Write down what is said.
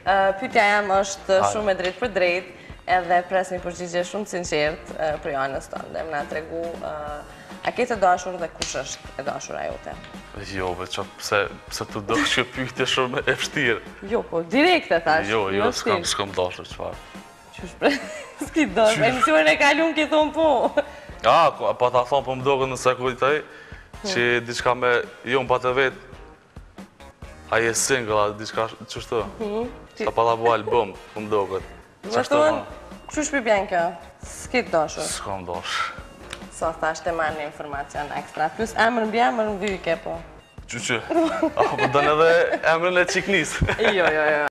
Pyetja jam është shumë e drejtë për drejtë, edhe pres një përgjigje shumë sinqert për anës tënde. Më na tregu, a ke të dashur dhe kush është e dashura jote? Jo, pse të dosh që pyetje shumë e vështirë. Jo, po, direkte thash. Jo, s'kam dashur, çfarë. Qysh bre, s'ki dashur, emisionin e kalun ki thonë po. Pa ta thonë po më doket nëse kujtoj, që diçka me, jo më pa të vetë, a je single, a diçka qështu. Ka pa ta bu album, po më doket. Vështohen, kështu shpipjen kjo? S'ki të dashur? S'kam dashur. Sa thash të marrë një informacion ekstra, plus emër mbi emër më vyke po. Që? Po dënë edhe emrën e qiknis. Jo.